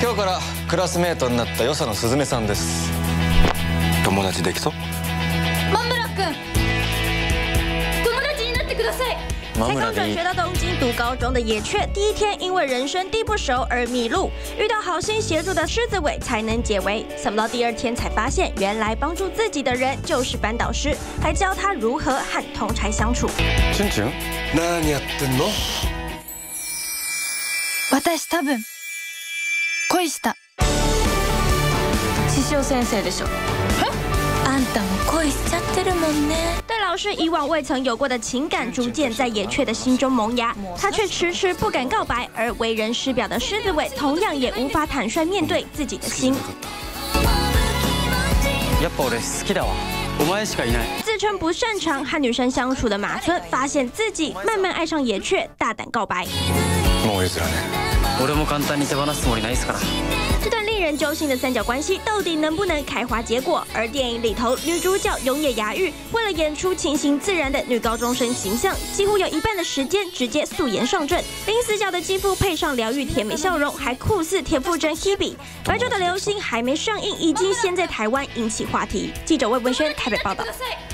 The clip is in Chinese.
今日からクラスメートになった与謝野すずめさんです。友達できそう？ マムラ君，友達になってください。 才刚转学到东京读高中的野雀，第一天因为人生地不熟而迷路，遇到好心协助的狮子尾才能解围。想不到第二天才发现，原来帮助自己的人就是班导师，还教他如何和同儕相处。 チュンチュン、何やってんの？ 私多分恋した。師匠先生でしょ。あんたも恋しちゃってるもんね。 对老师以往未曾有过的情感，逐渐在野雀的心中萌芽，他却迟迟不敢告白。而为人师表的狮子尾，同样也无法坦率面对自己的心。 やっぱ俺好きだわ。お前しかいない。 自称不擅长和女生相处的马村，发现自己慢慢爱上野雀，大胆告白。 もう譲らね。俺も簡単に手放すつもりないですから。 这段令人揪心的三角关系到底能不能开花结果？而电影里头女主角永野芽郁为了演出清新自然的女高中生形象，几乎有一半的时间直接素颜上阵，零死角的肌肤配上疗愈甜美笑容，还酷似田馥甄 Hebe。白昼的流星还没上映，已经先在台湾引起话题。记者魏文轩台北报道。